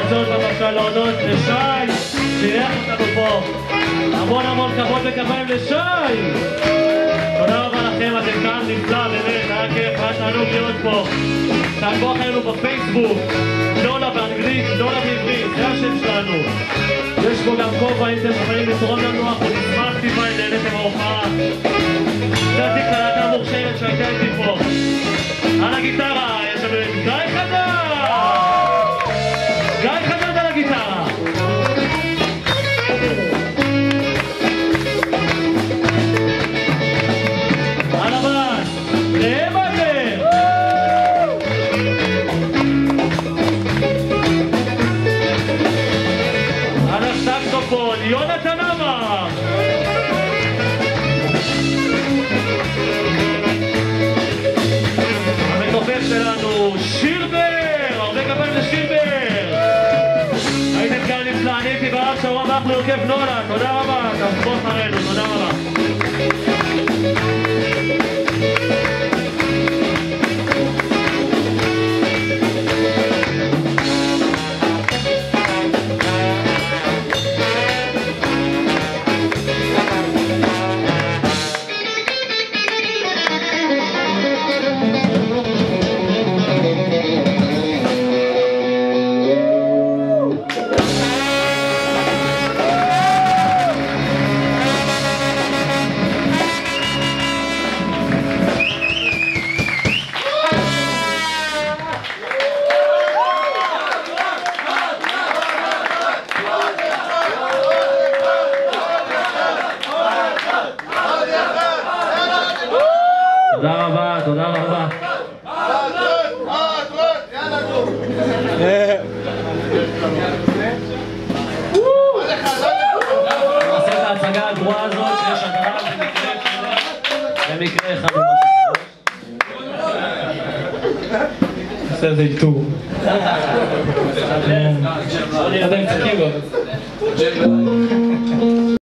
הזאת בבקשה להודות לשי שאירח אותנו פה. המון כבוד וכפיים לשי. תודה רבה לכם, אתם כאן נפלא, באמת, היה כיף, היה תענוג להיות פה. תעקבו אחרינו בפייסבוק, נולה באנגלית, נולה בעברית, זה השם שלנו. יש פה גם כובע, אם אתם יכולים לתרום לנו, אנחנו נשמח טיפה אם נהנתם ההופעה. נתתי קלטה מוכשרת שהייתה איתי פה. על הגיטרה, יש לנו את גיא חדד! גיא חדד על הגיטרה! על הבאס, ראם אדלר! על הסקסופון, יונתן עמר! המתופף שלנו, שילבר! הרבה כפיים לשילבר! הייתם כאן נפלא, אני הייתי ברב שבוע הבא אנחנו הרכב נולה, תודה רבה, תעקבו אחרינו, תודה רבה. תודה רבה. נעשה את ההצגה הגרועה הזאת שיש הדרה במקרה אחד נעשה איזה איתור. עדיין תקיבו